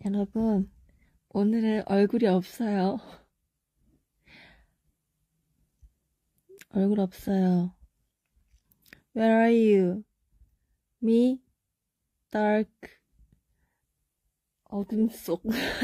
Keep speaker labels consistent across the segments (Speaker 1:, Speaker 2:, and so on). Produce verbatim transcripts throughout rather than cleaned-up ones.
Speaker 1: 여러분, 오늘은 얼굴이 없어요. 얼굴 없어요. Where are you? Me? Dark. 어둠 속.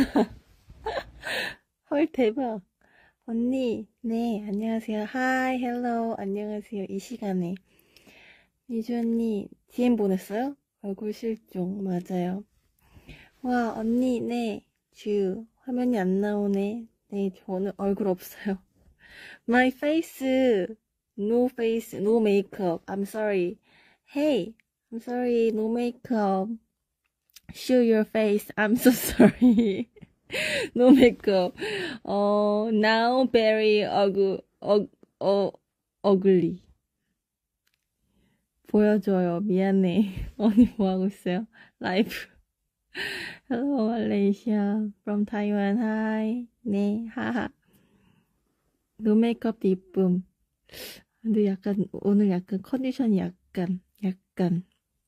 Speaker 1: 헐, 대박. 언니, 네, 안녕하세요. Hi, hello, 안녕하세요. 이 시간에. 미주 언니, 디엠 보냈어요? 얼굴 실종, 맞아요. 와, 언니, 네, 주, 화면이 안 나오네. 네, 저는 얼굴 없어요. My face, no face, no makeup. I'm sorry. Hey, I'm sorry, no makeup. Show your face. I'm so sorry. No makeup. Oh, now very ugly, ug, 어, ugly. 보여줘요. 미안해. 언니 뭐 하고 있어요? 라이브. Hello, Malaysia. From Taiwan. Hi. 네, 하하. 노 메이크업도 이쁨. 근데 약간 오늘 약간 컨디션이 약간 약간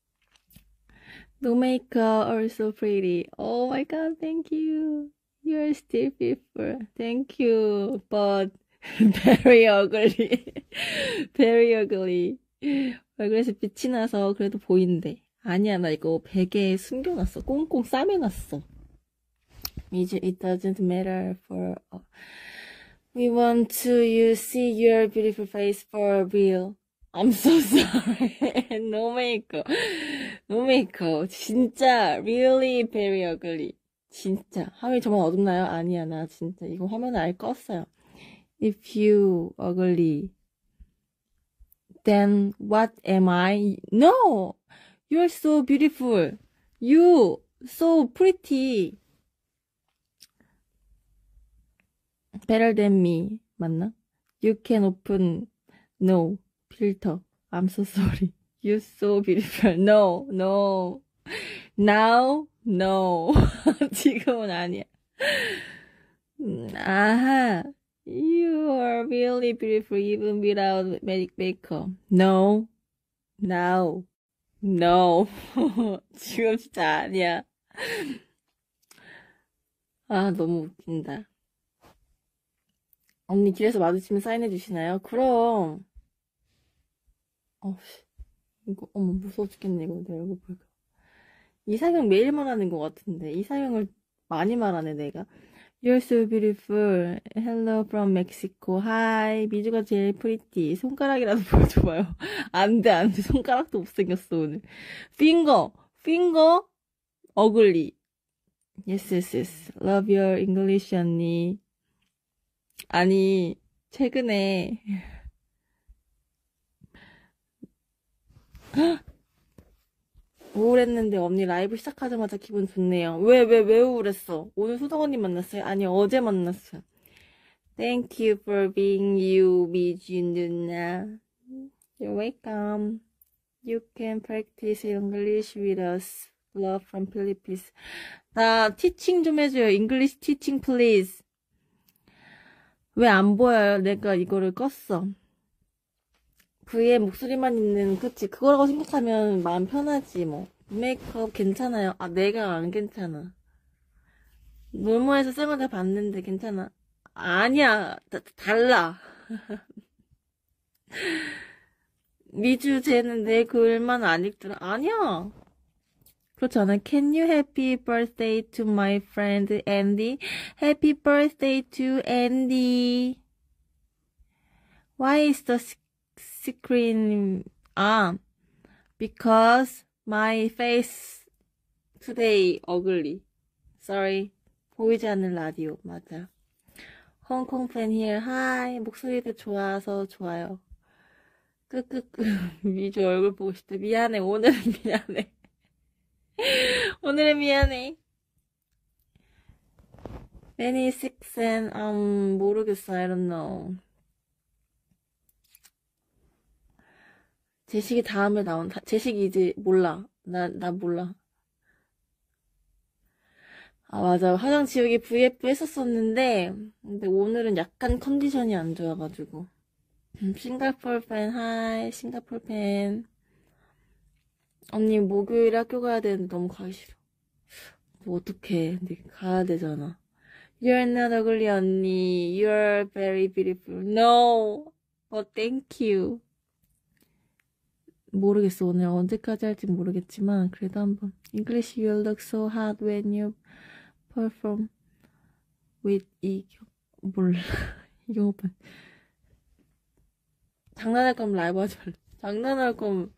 Speaker 1: No makeup are so pretty. Oh my god, thank you. You're still beautiful. Thank you. But very ugly. very ugly. 얼굴에서 빛이 나서 그래도 보이는데. 아니야, 나 이거 베개에 숨겨놨어. 꽁꽁 싸매놨어. It doesn't matter for... We want to you see your beautiful face for real. I'm so sorry. No makeup. No makeup. 진짜 really very ugly. 진짜. 화면이 정말 어둡나요? 아니야, 나 진짜 이거 화면을 아예 껐어요. If you ugly, then what am I? No! You're so beautiful. You so pretty. Better than me. 맞나? You can open no filter. I'm so sorry. You're so beautiful. No, no. Now, no. 지금은 아니야. 아하. You are really beautiful even without makeup. No. Now. No. 지금 진짜 아니야. 아, 너무 웃긴다. 언니 길에서 마주치면 사인해 주시나요? 그럼. 어, 이거 어머 무서워 죽겠네. 이거 내 얼굴 볼까. 이상형 매일 말하는 것 같은데 이상형을 많이 말하네 내가. You're so beautiful. Hello from Mexico. Hi. 미주가 제일 pretty. 손가락이라도 보여줘봐요. 안돼 안돼. 손가락도 못생겼어 오늘. Finger. Finger. ugly. Yes yes yes. Love your English 언니. 아니 최근에 우울했는데 언니 라이브 시작하자마자 기분 좋네요. 왜, 왜, 왜 우울했어? 오늘 수정 언니 만났어요? 아니, 어제 만났어요. Thank you for being you, 미주 누나. You're welcome. You can practice English with us. Love from Philippines. 나 티칭 좀 해줘요. English teaching please. 왜 안 보여요? 내가 이거를 껐어. V의 목소리만 있는, 그치, 그거라고 생각하면 마음 편하지, 뭐. 메이크업 괜찮아요. 아, 내가 안 괜찮아. 놀모에서 쌤한테 봤는데 괜찮아. 아니야, 다, 달라. 미주, 쟤는 내 글만 안 읽더라. 아니야. 그렇지 않아? Can you happy birthday to my friend Andy? Happy birthday to Andy. Why is the screen on? Because my face today ugly. Sorry. 보이지 않는 라디오. 맞아. 홍콩 팬 here. Hi. 목소리도 좋아서 좋아요. 끄끄끄. 미주 얼굴 보고 싶다. 미안해. 오늘은 미안해. 오늘은 미안해. Many six and um 모르겠어. I don't know. 제식이 다음에 나온, 제식이 이제 몰라. 나, 나 몰라. 아, 맞아. 화장 지우개 브이에프 했었었는데, 근데 오늘은 약간 컨디션이 안 좋아가지고. 음, 싱가포르 팬, 하이, 싱가포르 팬. 언니, 목요일에 학교 가야 되는데 너무 가기 싫어. 어떡해. 근데 가야 되잖아. You're not ugly, 언니. You're very beautiful. No. Oh, thank you. 모르겠어. 오늘 언제까지 할지 모르겠지만 그래도 한번. English, you look so hot when you perform with 이경. 몰라. 이경 오빠. 장난할 거면 라이브 하지 말래. 장난할 거면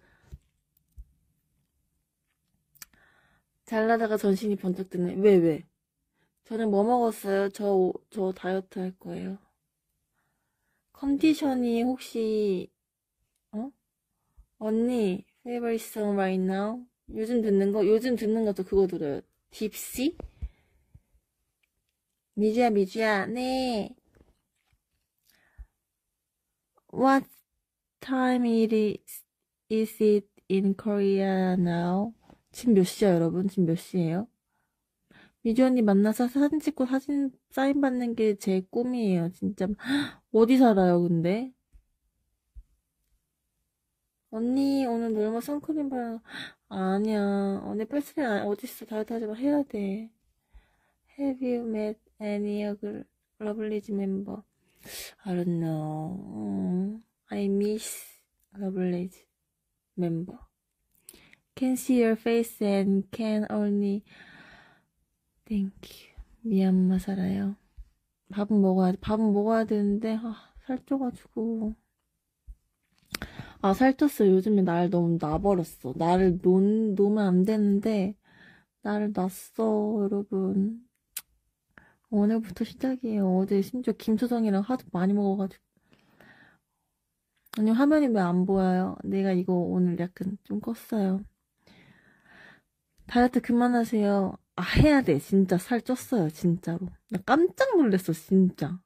Speaker 1: 잘나다가 전신이 번쩍 드네. 왜, 왜? 저는 뭐 먹었어요? 저, 저 다이어트 할 거예요. 컨디션이 혹시, 어? 언니, favorite song right now? 요즘 듣는 거? 요즘 듣는 것도 그거 들어요. 딥시? 미주야, 미주야, 네. What time it is, is it in Korea now? 지금 몇 시야, 여러분? 지금 몇 시예요? 미주 언니 만나서 사진 찍고 사진 사인 받는 게 제 꿈이에요. 진짜. 어디 살아요, 근데? 언니, 오늘 놀마 선크림 바르 아니야. 언니 뺄스린 어딨어. 다이어트 하지 마. 해야 돼. Have you met any other 러블리즈 member? I don't know. 음, I miss 러블리즈 member. Can see your face and can only Thank you. 미얀마 살아요. 밥은 먹어야 돼. 밥은 먹어야 되는데 아, 살쪄가지고 아 살쪘어. 요즘에 날 너무 놔버렸어. 나를 논, 놓으면 안 되는데 나를 놨어 여러분. 오늘부터 시작이에요. 어제 심지어 김수정이랑 하도 많이 먹어가지고. 아니 화면이 왜 안 보여요? 내가 이거 오늘 약간 좀 껐어요. 다이어트 그만하세요. 아 해야 돼. 진짜 살 쪘어요. 진짜로. 나 깜짝 놀랐어. 진짜.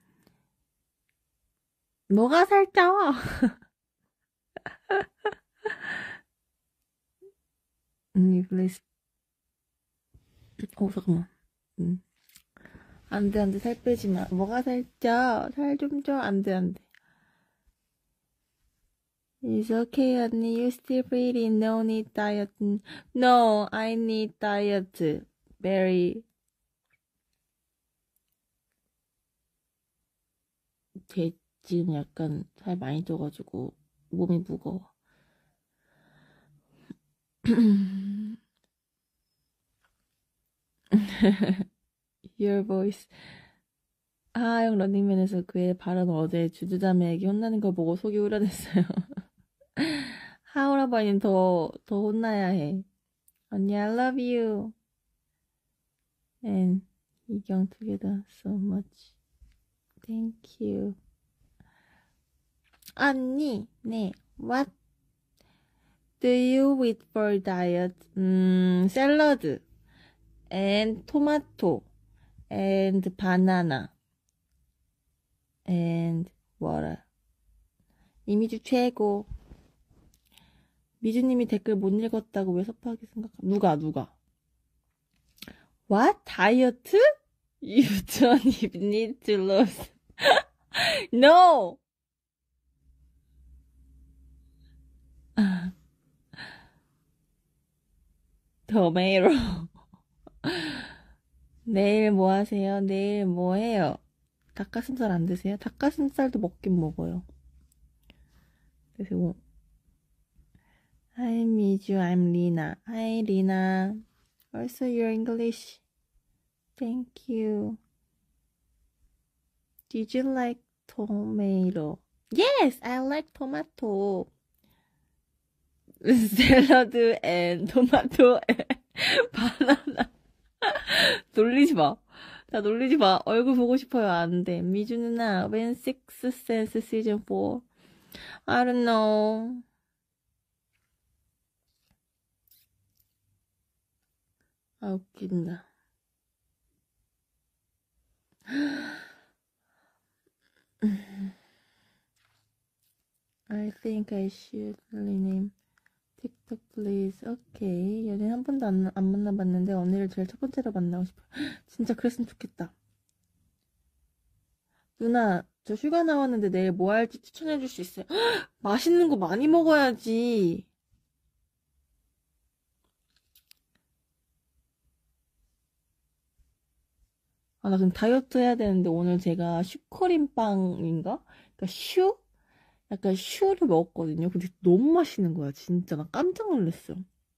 Speaker 1: 너가 살쪄. 언니 플레이스. 어 잠깐만. 음. 안돼 안돼 살 빼지마. 뭐가 살쪄. 살 좀 쪄. 안돼 안돼. It's okay 언니. You still pretty. No need diet. No, I need diet. Very. 제 지금 약간 살 많이 쪄가지고 몸이 무거워. Your voice. 하하영 런닝맨에서 그의 발언 어제 주주자매에게 혼나는 걸 보고 속이 우려냈어요. 하오라버니는 더, 더 혼나야 해. 언니, I love you. And 이경 together so much. Thank you. 언니, 네. What do you eat for diet? 음, 샐러드. And 토마토. And banana. And water. 이미주 최고. 미주님이 댓글 못 읽었다고 왜 섭하게 생각하? 누가 누가? What? 다이어트? You don't even need to lose. No. 토마토. 내일 뭐 하세요? 내일 뭐 해요? 닭가슴살 안 드세요? 닭가슴살도 먹긴 먹어요. 그래서 뭐 Hi Miju, I'm Lina. Hi Lina. Also your English. Thank you. Did you like tomato? Yes, I like tomato. 샐러드 and tomato and banana. 놀리지 마. 나 놀리지 마. 얼굴 보고 싶어요. 안 돼. 미주 누나, when Sixth Sense season four? I don't know. 아, 웃긴다. I think I should rename TikTok please. 오케이. 연예인 한 번도 안, 안 만나봤는데 언니를 제일 첫 번째로 만나고 싶어요. 진짜 그랬으면 좋겠다. 누나, 저 휴가 나왔는데 내일 뭐 할지 추천해줄 수 있어요? 맛있는 거 많이 먹어야지. 아, 나 그럼 다이어트 해야 되는데 오늘 제가 슈크림빵인가? 그러니까 슈? 약간 슈를 먹었거든요. 근데 너무 맛있는 거야. 진짜 나 깜짝 놀랐어.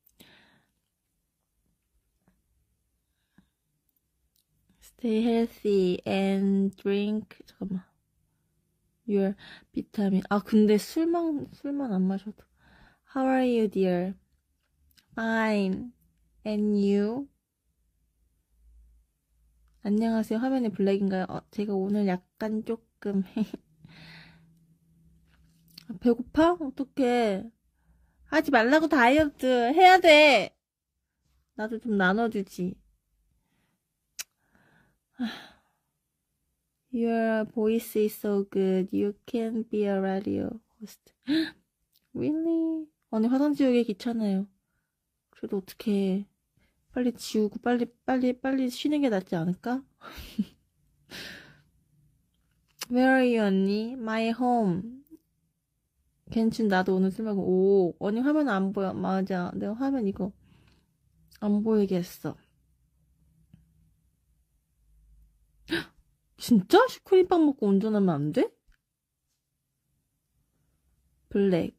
Speaker 1: Stay healthy and drink 잠깐만. Your vitamin. 아 근데 술만 술만 안 마셔도. How are you, dear? Fine. And you? 안녕하세요. 화면이 블랙인가요? 어, 제가 오늘 약간 조금 배고파? 어떡해. 하지 말라고 다이어트 해야 돼. 나도 좀 나눠주지. Your voice is so good. You can be a radio host. Really? 아니 화장 지우기 귀찮아요. 그래도 어떡해. 빨리 지우고 빨리 빨리 빨리 쉬는 게 낫지 않을까? Where are you, 언니? My home. 괜춘 나도 오늘 술 먹고. 오, 언니 화면 안 보여. 맞아. 내가 화면 이거 안 보이게 했어. 진짜? 슈크림빵 먹고 운전하면 안 돼? 블랙.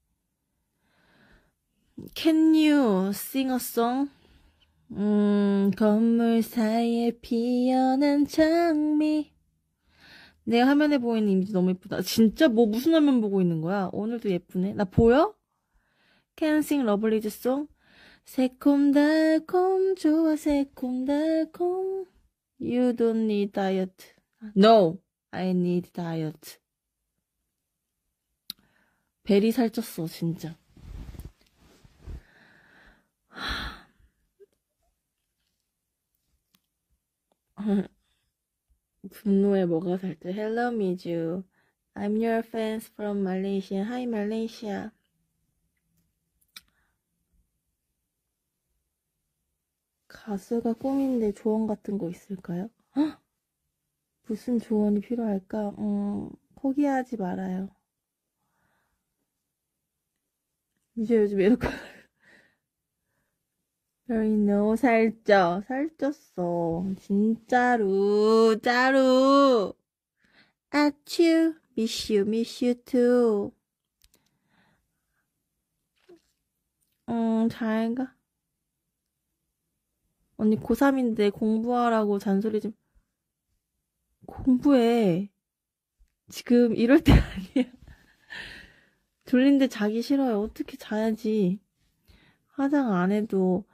Speaker 1: Can you sing a song? 음, 건물 사이에 피어난 장미. 내 화면에 보이는 이미지 너무 예쁘다. 진짜 뭐 무슨 화면 보고 있는 거야? 오늘도 예쁘네. 나 보여? Can sing 러블리즈 송? 새콤달콤 좋아 새콤달콤. You don't need diet. No, I need diet. 베리 살쪘어 진짜. 분노에 뭐가 살쪄? Hello, Miju. I'm your fans from Malaysia. Hi, Malaysia. 가수가 꿈인데 조언 같은 거 있을까요? 헉! 무슨 조언이 필요할까? 음, 포기하지 말아요. 이제 요즘 이렇게 Very no 살쪄 살쪘어 진짜로 짜루 아츄 miss you miss you too. 음 잘가. 언니 고삼인데 공부하라고 잔소리 좀. 공부해. 지금 이럴 때 아니야. 졸린데 자기 싫어요. 어떻게 자야지. 화장 안 해도.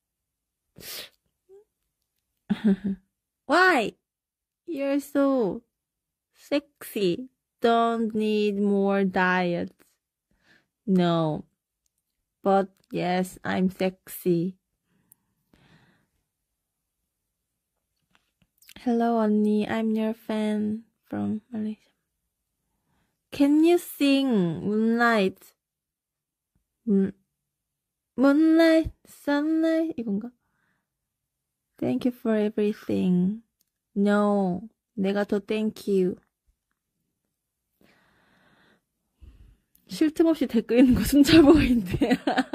Speaker 1: Why? You're so sexy. Don't need more diet. No. But yes, I'm sexy. Hello, 언니. I'm your fan from Malaysia. Can you sing Moonlight? 음, Moonlight, Sunlight 이건가? Thank you for everything. No, 내가 더 thank you. 쉴 틈 없이 댓글 있는 거 순찰보고 있는데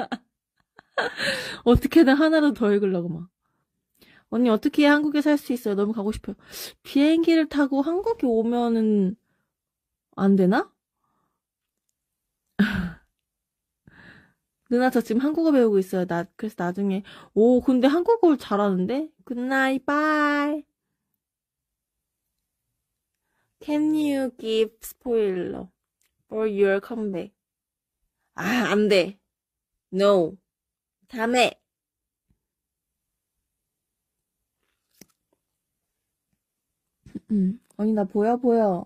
Speaker 1: 어떻게든 하나로 더 읽으려고 막. 언니 어떻게 한국에 살 수 있어요? 너무 가고 싶어요. 비행기를 타고 한국에 오면은 안 되나? 누나 저 지금 한국어 배우고 있어요. 나 그래서 나중에 오 근데 한국어를 잘하는데? 굿나잇 바이. Can you give spoiler for your comeback? 아 안돼. No. 다음에. 음, 언니 나 보여 보여.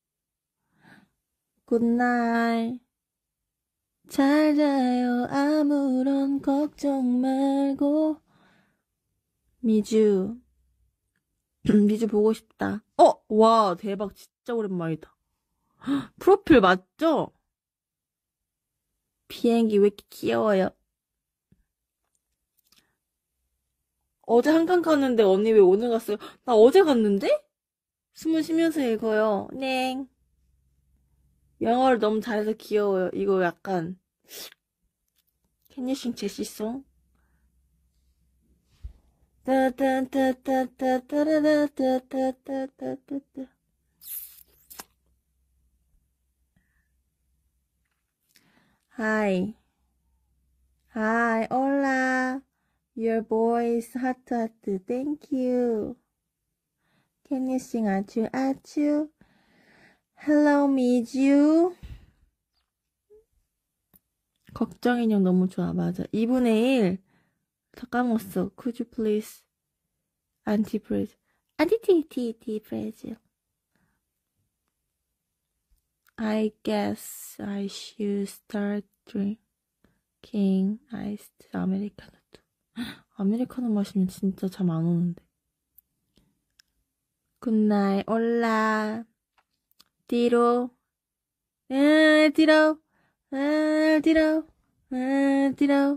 Speaker 1: 굿나잇. 잘 자요. 아무런 걱정 말고. 미주. 미주 보고 싶다. 어! 와 대박 진짜 오랜만이다. 프로필 맞죠? 비행기 왜 이렇게 귀여워요? 어제 한강 갔는데 언니 왜 오늘 갔어요? 나 어제 갔는데? 숨을 쉬면서 읽어요. 네. 영어를 너무 잘해서 귀여워요. 이거 약간 Can you sing 제시송? Hi. Hi, hola. Your voice, hot, hot. Thank you. Can you sing 아츄, 아츄? Hello, 미주. 걱정 인형 너무 좋아. 맞아. 이분의 일. 다 까먹었어. Could you please? Anti-fragile. Anti-T-T-T-fragile. I guess I should start drinking iced Americano. 아메리카노 마시면 진짜 잠 안 오는데. 굿나잇, 올라. 뒤로. 에, 뒤로. 에, 뒤로. 에, 뒤로.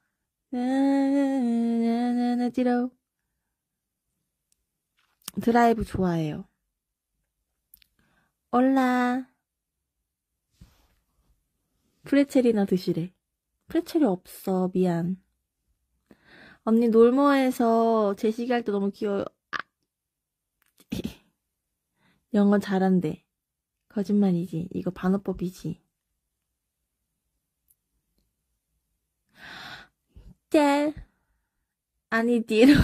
Speaker 1: 에, 뒤로. 드라이브 좋아해요. 올라. 프레첼이나 드시래. 프레첼이 없어. 미안. 언니 놀모에서 제시기 할 때 너무 귀여워요. 아. 영어 잘한대. 거짓말이지. 이거 반어법이지. 짤. 아니 뒤로.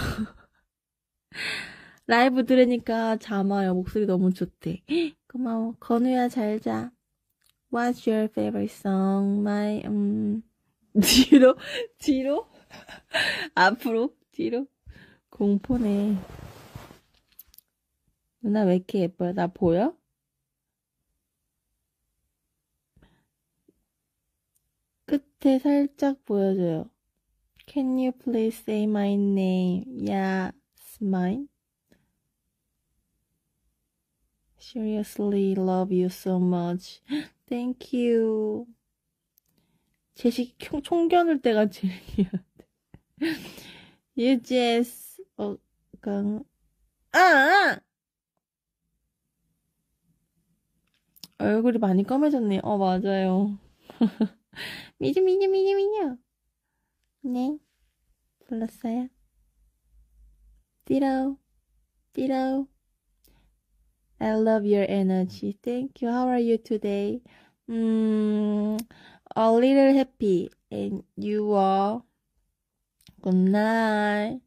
Speaker 1: 라이브 들으니까 잠 와요. 목소리 너무 좋대. 고마워. 건우야 잘 자. What's your favorite song? My 음 뒤로 뒤로 앞으로 뒤로 공포네. 누나 왜 이렇게 예뻐요? 나 보여? 끝에 살짝 보여줘요. Can you please say my name? Yeah, mine. Seriously, love you so much. Thank you. 제시 총 겨눌 때가 제일 귀여운데. 유지스, 어, 강, 아! 얼굴이 많이 검해졌네. 어, 맞아요. 미주, 미주, 미주, 미주. 네. 불렀어요. 띠로, 띠로. I love your energy. Thank you. How are you today? Mm, a little happy. And you are? Good night.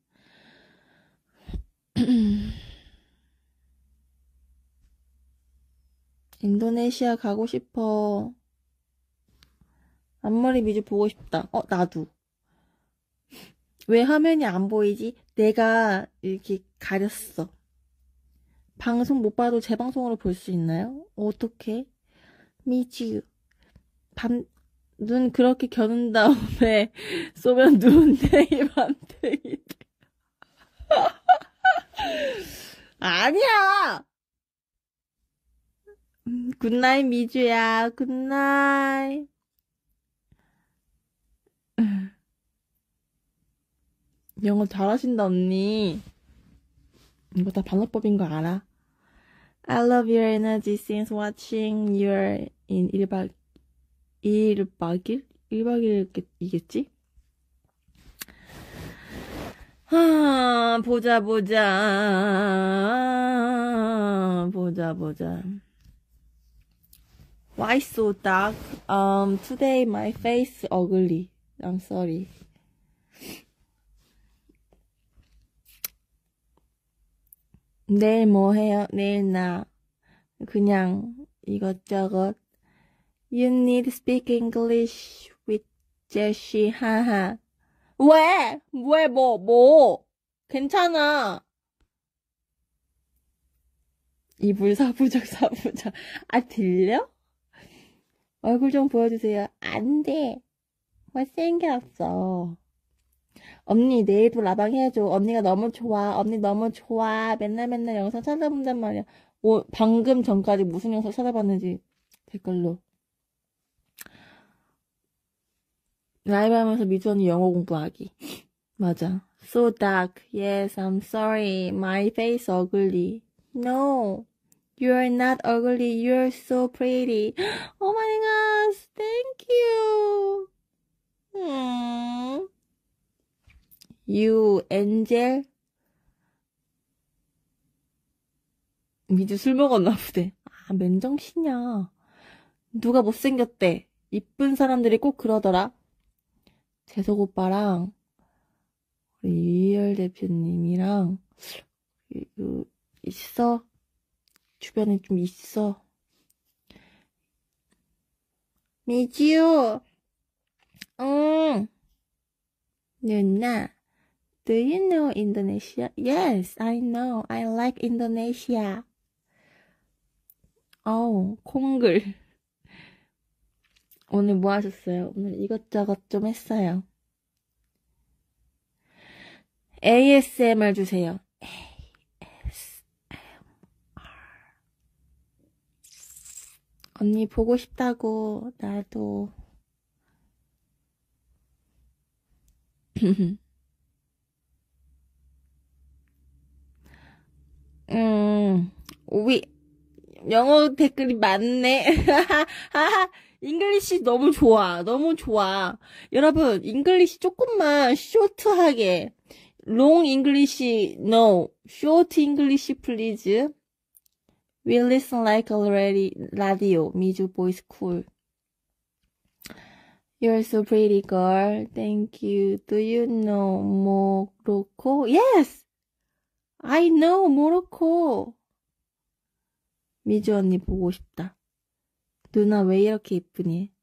Speaker 1: 인도네시아 가고 싶어. 앞머리 미주 보고 싶다. 어, 나도. 왜 화면이 안 보이지? 내가 이렇게 가렸어. 방송 못 봐도 재방송으로 볼 수 있나요? 어떡해? 미주. 밤, 눈 그렇게 겨눈 다음에 쏘면 눈탱이 밤탱이 돼. 아니야! 굿나잇 미주야. 굿나잇. 영어 잘하신다 언니. 이거 다 반어법인 거 알아? I love your energy since watching your in 일 박 일 박 일? 일 박 일 일이겠지? 아, 보자 보자 보자 보자. Why so dark? Um, today my face ugly. I'm sorry. 내일 뭐 해요? 내일 나 그냥 이것저것. You need to speak English with Jessie. 하하. 왜? 왜 뭐? 뭐? 괜찮아. 이불 사부작 사부작. 아 들려? 얼굴 좀 보여주세요. 안 돼. 못생겼어. 언니 내일도 라방 해줘. 언니가 너무 좋아. 언니 너무 좋아. 맨날 맨날 영상 찾아본단 말이야. 오, 방금 전까지 무슨 영상 찾아봤는지 댓글로. 라이브 하면서 미주 언니 영어 공부하기. 맞아. So dark. Yes, I'm sorry. My face ugly. No. You're not ugly. You're so pretty. Oh my gosh. Thank you. Hmm. You angel? 미주 술 먹었나 보대. 아, 맨정신이야. 누가 못생겼대. 이쁜 사람들이 꼭 그러더라. 재석 오빠랑 리얼 대표님이랑 그, 있어. 주변에 좀 있어. 미지우. 응. 누나. Do you know Indonesia? Yes, I know. I like Indonesia. 어우, 콩글. 오늘 뭐 하셨어요? 오늘 이것저것 좀 했어요. 에이에스엠알 주세요. 에이에스엠알. 언니 보고 싶다고. 나도. 음, 우리 영어 댓글이 많네. 잉글리시 너무 좋아. 너무 좋아. 여러분, 잉글리시 조금만 쇼트하게. long English, no. short English, please. We listen like already radio. 미주 voice cool. You're so pretty, girl. Thank you. Do you know Morocco? Yes! I know Morocco. 미주 언니 보고 싶다. 누나 왜 이렇게 이쁘니?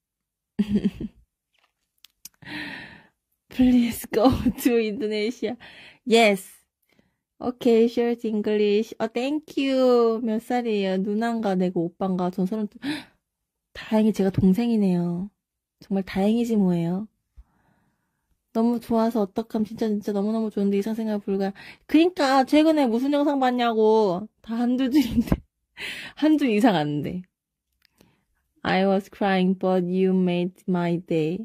Speaker 1: Please go to Indonesia. Yes. Okay, short English. Oh, thank you. 몇 살이에요? 누나인가 내가 오빠인가? 전 서른. 다행히 제가 동생이네요. 정말 다행이지 뭐예요. 너무 좋아서 어떡함. 진짜 진짜 너무너무 좋은데 이상생활 불가. 그니까 최근에 무슨 영상 봤냐고. 다 한두 줄인데. 한 줄 이상 안 돼. I was crying but you made my day.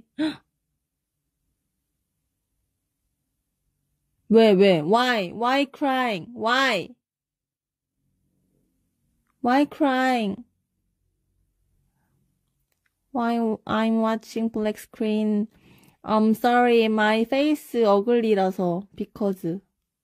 Speaker 1: 왜, 왜? Why? Why crying? Why? Why crying? Why I'm watching black screen. I'm sorry, my face ugly라서. Because.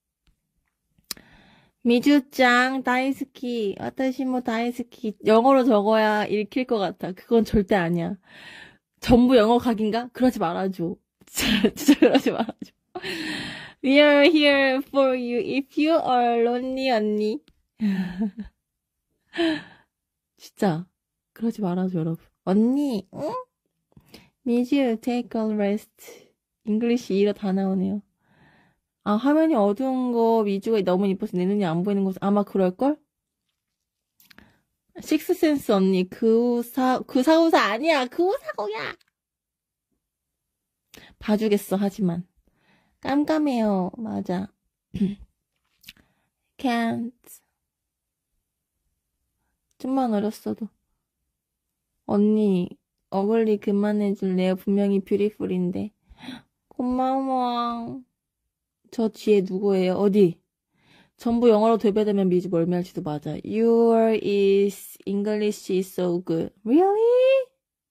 Speaker 1: 미주짱, 다이스키, 와타시모 다이스키. 영어로 적어야 읽힐 것 같아. 그건 절대 아니야. 전부 영어 각인가? 그러지 말아줘. 진짜, 진짜 그러지 말아줘. We are here for you if you are lonely, 언니. 진짜 그러지 말아줘, 여러분. 언니, 응? 미주, take a rest. 잉글리시 이러 다 나오네요. 아, 화면이 어두운 거 미주가 너무 이뻐서 내 눈이 안 보이는 거 아마 그럴걸? 식스센스 언니, 그 사, 그 사우사 아니야. 그 사고야. 봐주겠어, 하지만. 깜깜해요. 맞아. Can't. 좀만 어렸어도. 언니, 어글리 그만해줄래요? 분명히 뷰티풀인데. 고마워. 저 뒤에 누구예요? 어디? 전부 영어로 되배되면 미주 멀미할지도 맞아. Your is English is so good. Really?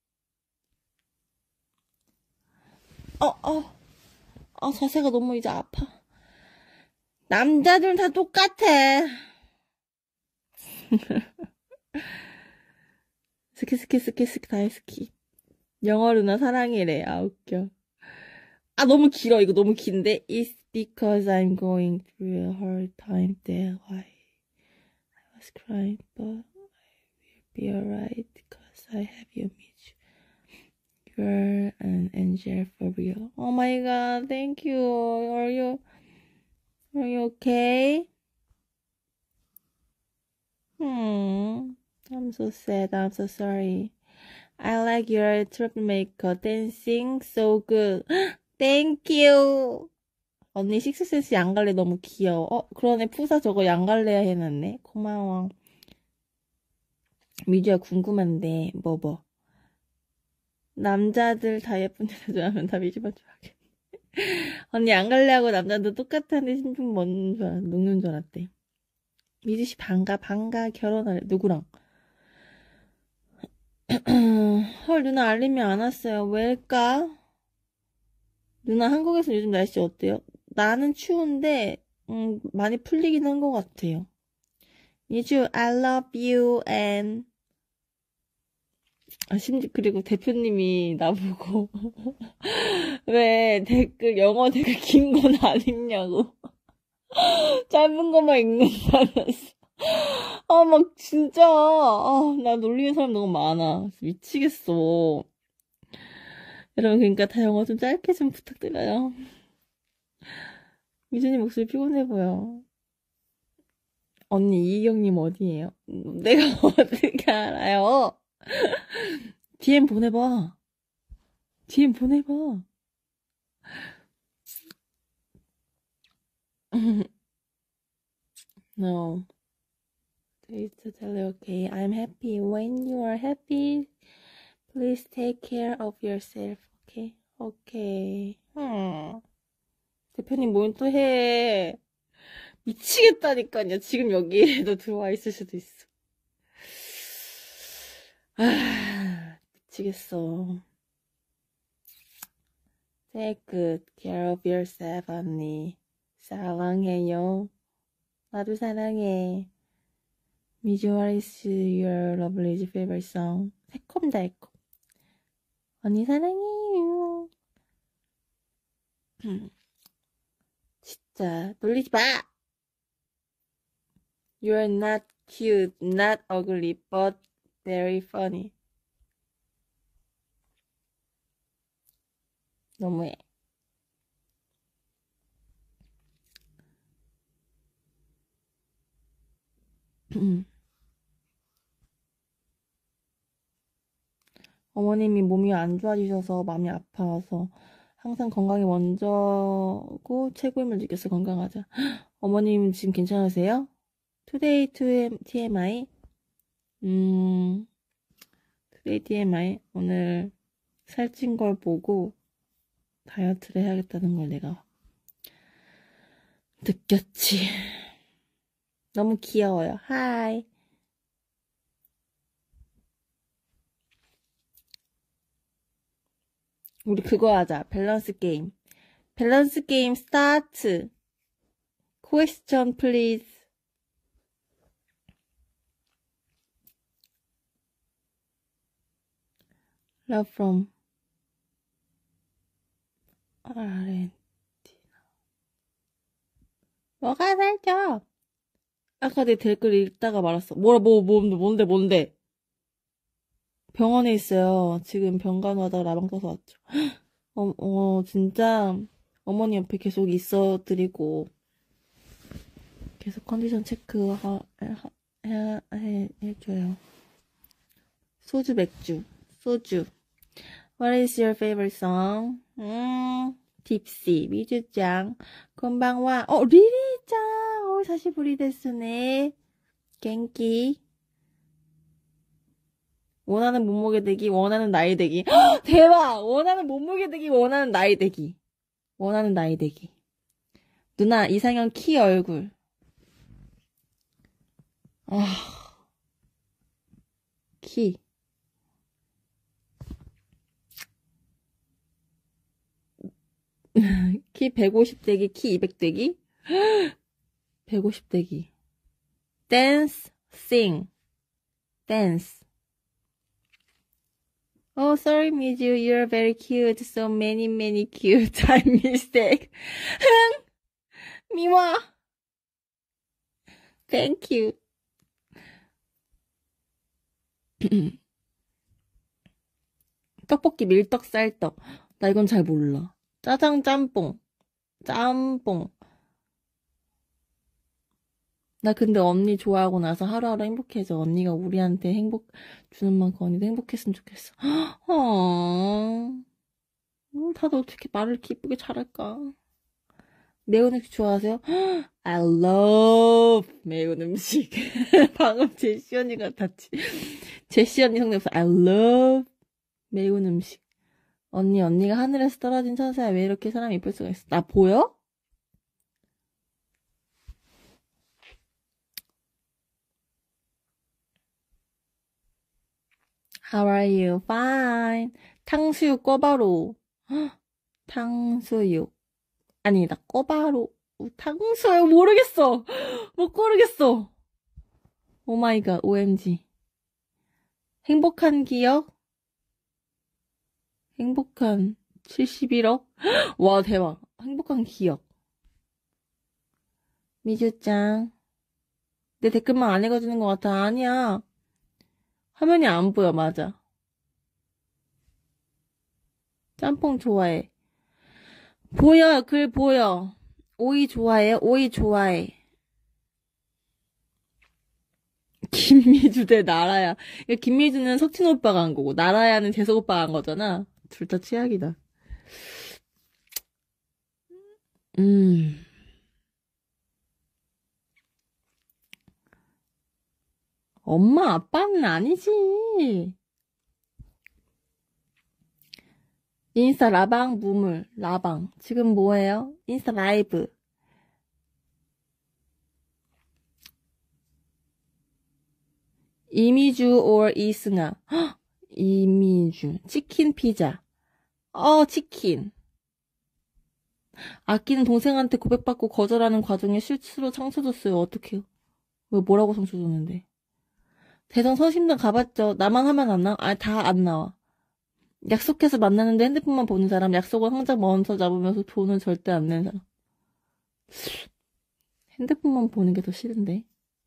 Speaker 1: 어, 어. 아, 자세가 너무 이제 아파. 남자들 다 똑같아. 스키, 스키, 스키, 스키, 다이스키. 영어 누나 사랑이래. 아, 웃겨. 아, 너무 길어. 이거 너무 긴데. It's because I'm going through a hard time. That's why I was crying. But I will be alright because I have you, Mitch. You're an angel for real. Oh my god, thank you. Are you, are you okay? Hmm. I'm so sad. I'm so sorry. I like your troublemaker dancing so good. Thank you. 언니 식스센스 양갈래 너무 귀여워. 어, 그러네. 푸사 저거 양갈래야 해놨네. 고마워. 미주야 궁금한데 뭐 뭐. 남자들 다 예쁜 여자 좋아하면 다 미주만 좋아하겠네. 언니 양갈래하고 남자도 똑같은데 심중 먹는 줄 알았, 녹는 줄 알았대. 미주씨 반가 반가 결혼하래. 누구랑? 헐 누나 알림이 안 왔어요. 왜일까? 누나 한국에서 요즘 날씨 어때요? 나는 추운데 음, 많이 풀리긴 한 것 같아요. 미주, I love you, and, 아, 심지, 그리고 대표님이 나보고, 왜 댓글, 영어 댓글 긴 건 안 읽냐고. 짧은 것만 읽는다면서. 아, 막, 진짜, 아, 나 놀리는 사람 너무 많아. 미치겠어. 여러분, 그러니까 다 영어 좀 짧게 좀 부탁드려요. 미주님 목소리 피곤해 보여. 언니, 이희경님 어디에요? 내가 어떻게 알아요? 디엠 보내봐. 디엠 보내봐. No. It's totally okay. I'm happy. When you are happy, please take care of yourself. Okay? Okay. 음. 대표님 뭘 또 해. 미치겠다니까요. 지금 여기에도 들어와 있을 수도 있어. 아, 미치겠어. Take good care of yourself, 언니. 사랑해요. 나도 사랑해. 미주, what is your lovely favorite song? 새콤달콤. 언니 사랑해요. 진짜 놀리지 마. You're not cute, not ugly, but very funny. 너무해. 어머님이 몸이 안 좋아지셔서 마음이 아파서 항상 건강이 먼저고 최고임을 느꼈어. 건강하자. 어머님 지금 괜찮으세요? 투데이 티엠아이. 음, 투데이 티엠아이. 오늘 살찐 걸 보고 다이어트를 해야겠다는 걸 내가 느꼈지. 너무 귀여워요. 하이. 우리 그거 하자. 밸런스 게임. 밸런스 게임 스타트. Question please. Love from 아르헨티나. 뭐가 살쪄? 아까 내 댓글 읽다가 말았어. 뭐라, 뭐, 뭔데, 뭔데, 뭔데? 병원에 있어요. 지금 병간호 하다가 라방 떠서 왔죠. 어, 어, 진짜, 어머니 옆에 계속 있어 드리고, 계속 컨디션 체크, 하, 하, 해, 해, 해줘요. 소주, 맥주, 소주. What is your favorite song? 음, 딥시, 미주짱, 건방와, 어, 리리짱, 어, 사시부리 데스네. 갱기. 원하는 몸무게 되기, 원하는 나이 되기. 헉, 대박! 원하는 몸무게 되기, 원하는 나이 되기. 원하는 나이 되기. 누나, 이상형 키 얼굴. 아, 키. 키 백오십 되기, 키 이백 되기? 백오십 되기. Dance, sing. Dance. Oh, sorry, Miju. You're very cute. So many, many cute. Time mistake. 흥! 미워. Thank you. 떡볶이, 밀떡, 쌀떡. 나 이건 잘 몰라. 짜장, 짬뽕. 짬뽕. 나 근데 언니 좋아하고 나서 하루하루 행복해져. 언니가 우리한테 행복 주는 만큼 언니도 행복했으면 좋겠어. 어, 음, 다들 어떻게 말을 이렇게 이쁘게 잘할까? 매운 음식 좋아하세요? I love 매운 음식. 방금 제시 언니 같았지. 제시 언니 성대모사 I love 매운 음식. 언니, 언니가 하늘에서 떨어진 천사야. 왜 이렇게 사람이 이쁠 수가 있어? 나 보여? How are you? Fine. 탕수육 꿔바로. 탕수육. 아니다, 꿔바로. 탕수육 모르겠어. 못 고르겠어. 오마이갓, 오엠지. 행복한 기억? 행복한 칠십일억? 와, 대박. 행복한 기억. 미주짱. 내 댓글만 안 읽어주는 것 같아. 아니야. 화면이 안 보여, 맞아. 짬뽕 좋아해. 보여, 글 보여. 오이 좋아해, 오이 좋아해. 김미주 대 나라야. 김미주는 석진 오빠가 한 거고, 나라야는 재석 오빠가 한 거잖아. 둘 다 최악이다. 음. 엄마, 아빠는 아니지. 인스타 라방, 무물, 라방. 지금 뭐예요? 인스타 라이브. 이미주 or 이승아. 헉, 이미주. 치킨 피자. 어, 치킨. 아끼는 동생한테 고백받고 거절하는 과정에 실수로 상처 줬어요. 어떡해요? 왜 뭐라고 상처 줬는데? 대전 서심당 가봤죠. 나만 하면 안 나와? 아, 다 안 나와. 약속해서 만나는데 핸드폰만 보는 사람, 약속은 항상 먼저 잡으면서 돈은 절대 안 내는 사람. 핸드폰만 보는 게 더 싫은데.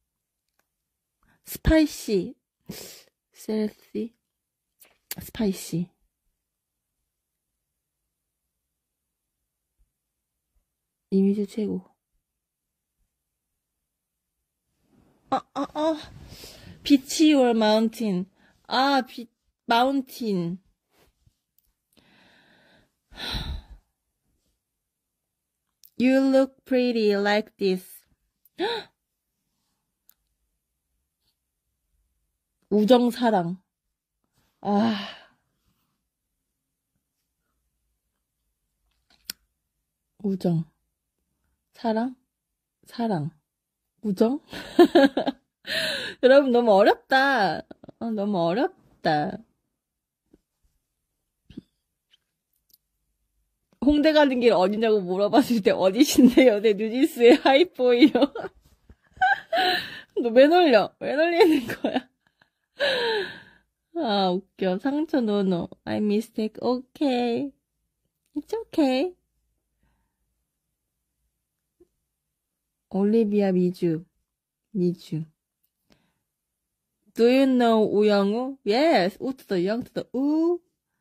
Speaker 1: 스파이시, 셀시, 스파이시. 이미지 최고. 아, 아, 아. 비치 or 마운틴. 아, 비, 마운틴. You look pretty like this. 우정, 사랑. 아. 우정. 사랑? 사랑. 우정? 여러분, 너무 어렵다. 어, 너무 어렵다. 홍대 가는 길 어디냐고 물어봤을 때 어디신데요? 내 뉴진스의 하이보이요. 너 왜 놀려? 왜 놀리는 거야? 아, 웃겨. 상처 노노. I mistake. Okay. It's okay. 올리비아 미주. 미주. Do you know 우영우? Yes. 우 to the 영 to the 우.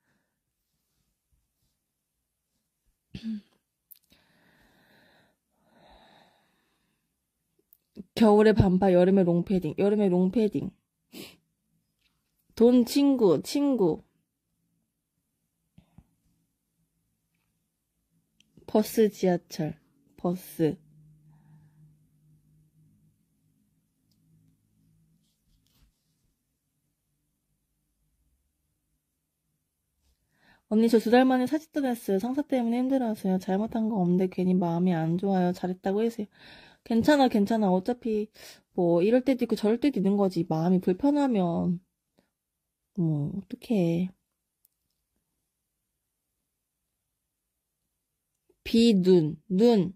Speaker 1: 겨울에 반팔, 여름에 롱패딩. 여름에 롱패딩. 돈 친구, 친구. 버스, 지하철. 버스. 언니, 저 두 달 만에 사직 떠났어요. 상사 때문에 힘들어서요. 잘못한 거 없는데 괜히 마음이 안 좋아요. 잘했다고 해주세요. 괜찮아, 괜찮아. 어차피 뭐 이럴 때도 있고 저럴 때도 있는 거지. 마음이 불편하면 뭐 어떡해. 비눈, 눈.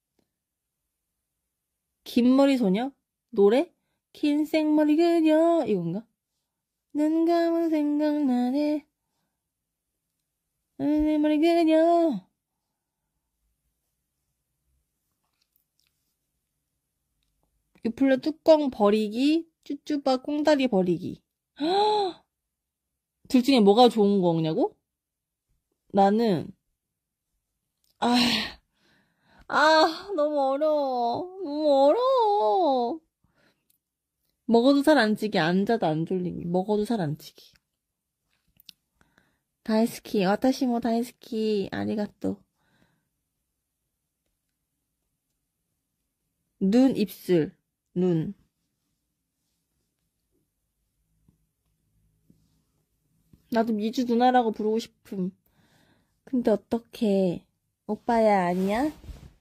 Speaker 1: 긴 머리 소녀? 노래? 긴 생머리 그녀 이건가? 눈 감은 생각나네. 긴 생머리 그녀. 유플레 뚜껑 버리기, 쭈쭈바 꽁다리 버리기. 둘 중에 뭐가 좋은 거냐고? 나는 아, 아, 너무 어려워. 너무 어려워. 먹어도 살 안 찌기, 앉아도 안 졸리기. 먹어도 살 안 찌기. 다이스키, 와타시모 다이스키, 아리가또. 눈, 입술, 눈. 나도 미주 누나라고 부르고 싶음. 근데 어떡해. 오빠야, 아니야?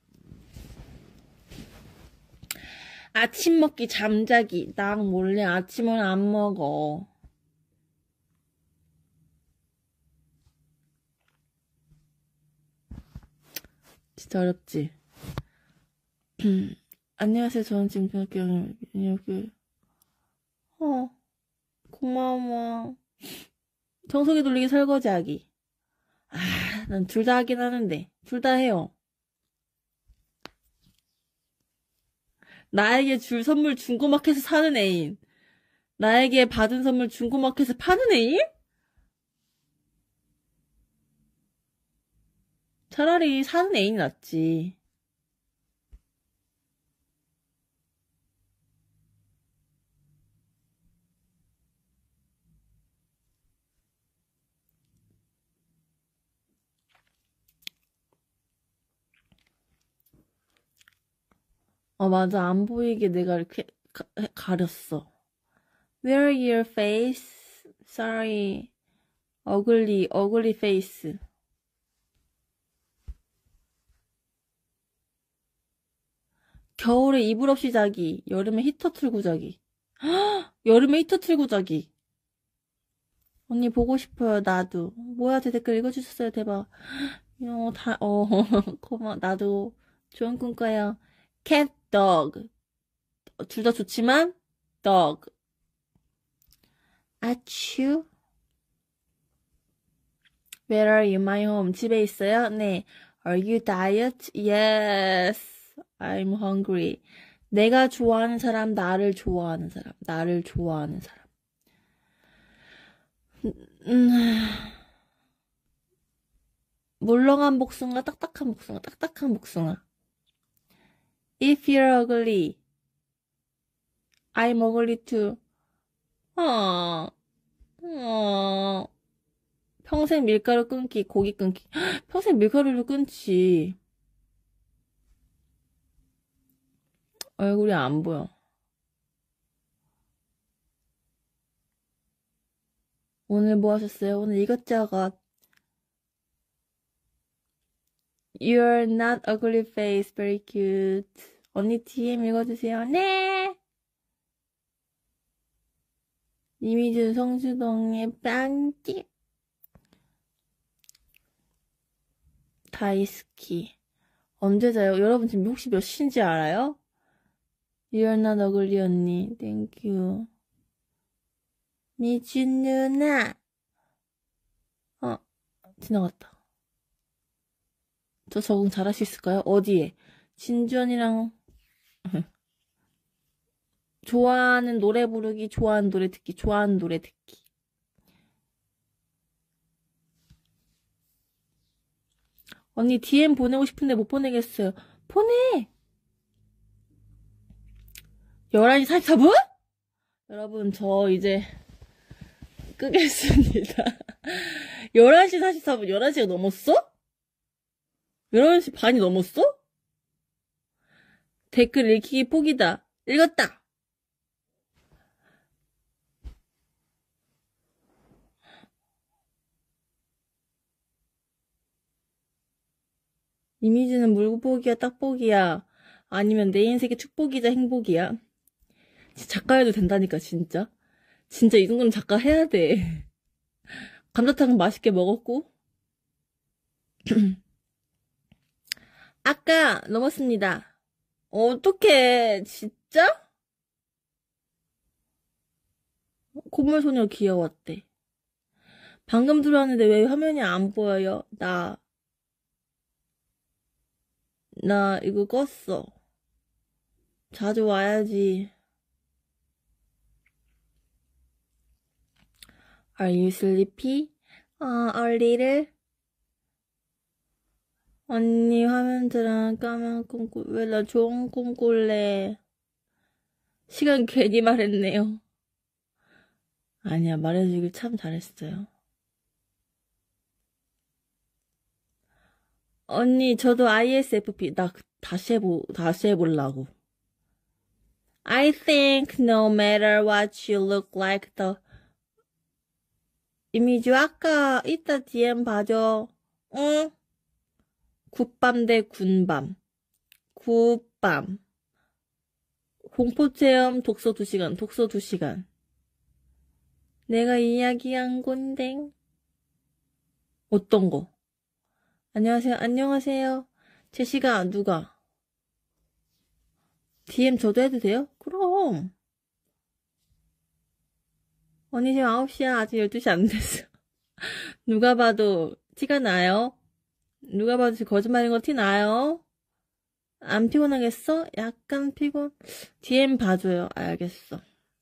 Speaker 1: 아침 먹기, 잠자기. 난 몰래 아침은 안 먹어. 진짜 어렵지? 안녕하세요. 저는 지금 중학교 그 어, 고마워. 청소기 돌리기 설거지하기. 아, 난 둘 다 하긴 하는데. 둘 다 해요. 나에게 줄 선물 중고마켓에서 사는 애인. 나에게 받은 선물 중고마켓에서 파는 애인? 차라리 사는 애인이 낫지. 어, 맞아. 안 보이게 내가 이렇게 가, 가렸어. Where your face? Sorry. ugly, ugly face. 겨울에 이불 없이 자기. 여름에 히터 틀고 자기. 여름에 히터 틀고 자기. 언니 보고 싶어요, 나도. 뭐야, 제 댓글 읽어주셨어요, 대박. 어, 다, 어, 고마워. 나도 좋은 꿈 꿔요. cat, dog. 둘 다 좋지만, dog. 아츄. Where are you? My home. 집에 있어요? 네. Are you diet? Yes. I'm hungry. 내가 좋아하는 사람, 나를 좋아하는 사람. 나를 좋아하는 사람. 음, 물렁한 복숭아, 딱딱한 복숭아, 딱딱한 복숭아. If you're ugly, I'm ugly too. 어, 어. 평생 밀가루 끊기, 고기 끊기. 평생 밀가루를 끊지. 얼굴이 안 보여. 오늘 뭐 하셨어요? 오늘 이것저것. You're not ugly face, very cute. 언니 디엠 읽어주세요. 네! 이미준 성주동의 빵집. 다이스키. 언제 자요? 여러분 지금 혹시 몇 시인지 알아요? You're not ugly 언니. Thank you. 미준 누나. 어, 지나갔다. 저 적응 잘할 수 있을까요? 어디에? 진주 언니랑 좋아하는 노래 부르기, 좋아하는 노래 듣기, 좋아하는 노래 듣기. 언니 디엠 보내고 싶은데 못 보내겠어요. 보내! 열한 시 사십사 분? 여러분 저 이제 끄겠습니다. 열한 시 사십사 분, 열한 시가 넘었어? 열한 시 반이 넘었어? 댓글 읽기 포기다. 읽었다! 이미지는 물고기야, 딱복이야. 아니면 내 인생의 축복이자 행복이야. 진짜 작가 해도 된다니까, 진짜. 진짜 이 정도는 작가 해야 돼. 감자탕 맛있게 먹었고. 아까 넘었습니다. 어떡해, 진짜? 고물소녀 귀여웠대. 방금 들어왔는데 왜 화면이 안 보여요? 나, 나 이거 껐어. 자주 와야지. Are you sleepy? 아, a little? 언니 화면 들어 까만 꿈 꿀, 왜 나 좋은 꿈 꿀래? 시간 괜히 말했네요. 아니야, 말해주길 참 잘했어요. 언니, 저도 아이에스에프피, 나 다시 해보, 다시 해보려고. I think no matter what you look like the 이미지 아까 이따 디엠 봐줘. 응? 굿밤 대 군밤. 굿밤. 공포체험 독서 두 시간, 독서 두 시간. 내가 이야기한 건데. 어떤 거? 안녕하세요, 안녕하세요. 제시가 누가? 디엠 저도 해도 돼요? 그럼. 언니 지금 아홉 시야. 아직 열두 시 안 됐어. 누가 봐도 티가 나요? 누가 봐도 지금 거짓말인 거 티 나요? 안 피곤하겠어? 약간 피곤? 디엠 봐줘요. 알겠어.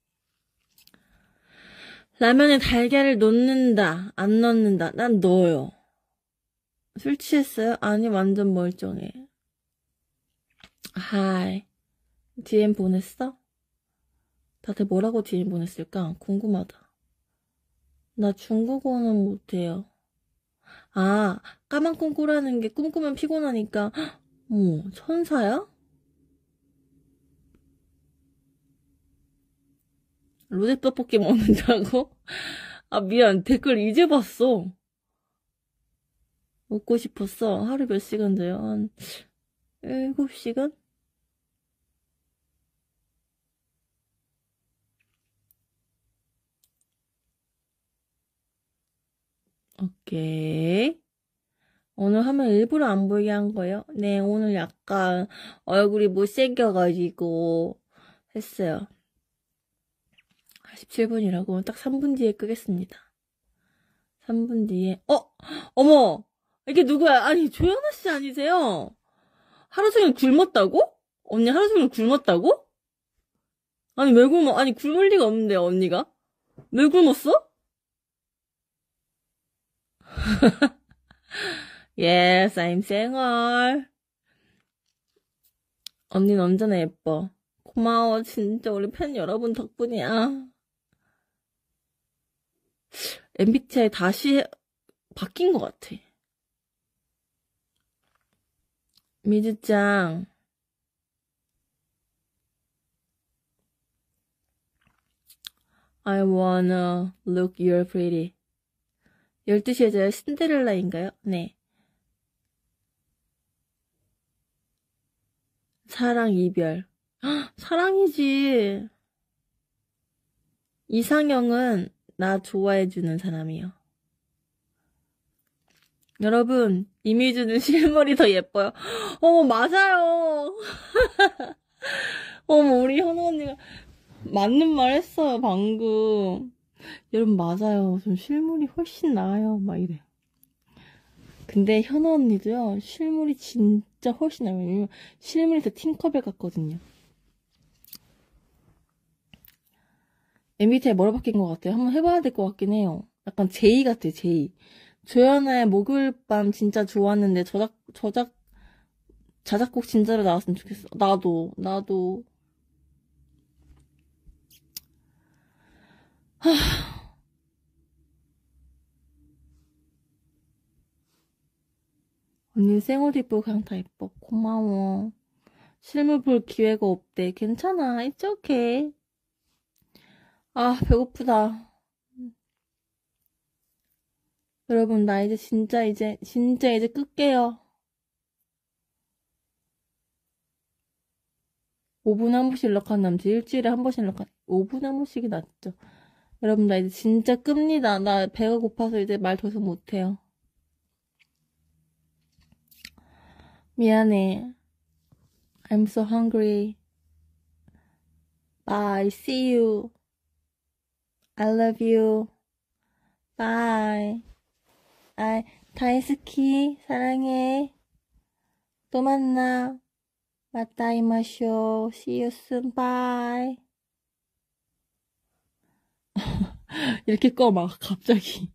Speaker 1: 라면에 달걀을 넣는다. 안 넣는다. 난 넣어요. 술 취했어요? 아니, 완전 멀쩡해. 하이. 디엠 보냈어? 다들 뭐라고 디엠 보냈을까? 궁금하다. 나 중국어는 못해요. 아, 까만 꿈 꾸라는 게 꿈꾸면 피곤하니까. 어머, 천사야? 로제 떡볶이 먹는다고? 아, 미안. 댓글 이제 봤어. 먹고 싶었어. 하루 몇 시간 돼요? 한 일곱 시간? 오케이. 오늘 화면 일부러 안 보이게 한 거예요? 네, 오늘 약간 얼굴이 못생겨가지고 했어요. 십칠 분이라고 딱 삼 분 뒤에 끄겠습니다. 삼 분 뒤에 어? 어머! 이게 누구야? 아니, 조연아 씨 아니세요? 하루 종일 굶었다고? 언니 하루 종일 굶었다고? 아니, 왜 굶어? 아니, 굶을 리가 없는데, 언니가? 왜 굶었어? Yes, I'm 쌩얼. 언니는 언제나 예뻐. 고마워, 진짜 우리 팬 여러분 덕분이야. 엠비티아이 다시 바뀐 것 같아. 미즈짱. I wanna look you're pretty. 열두 시 여자의 신데렐라인가요? 네. 사랑, 이별. 헉, 사랑이지. 이상형은 나 좋아해주는 사람이요. 여러분, 이미주는 실물이 더 예뻐요. 어머, 맞아요. 어머, 우리 현우 언니가 맞는 말 했어요, 방금. 여러분, 맞아요. 전 실물이 훨씬 나아요. 막 이래. 근데 현우 언니도요, 실물이 진짜 훨씬 나아요. 왜냐면 실물이 더 팅커벨 같거든요. 엠비티아이 뭐로 바뀐 것 같아요? 한번 해봐야 될 것 같긴 해요. 약간 제이 같아요, 제이. 조연아의 목요일 밤 진짜 좋았는데, 저작, 저작, 자작곡 진짜로 나왔으면 좋겠어. 나도, 나도. 하... 언니 생얼 이쁘고 그냥 다 예뻐. 고마워. 실물 볼 기회가 없대. 괜찮아. It's okay. 아, 배고프다. 여러분, 나 이제 진짜 이제, 진짜 이제 끌게요. 오 분에 한 번씩 연락하는 남자, 일주일에 한 번씩 연락하는, 오 분에 한 번씩이 낫죠. 여러분, 나 이제 진짜 끕니다. 나 배가 고파서 이제 말 더 이상 못해요. 미안해. I'm so hungry. Bye. See you. I love you. Bye. 아, 다이스키. 사랑해. 또 만나. 마따이마쇼. See you soon. Bye. 이렇게 꺼, 막, 갑자기.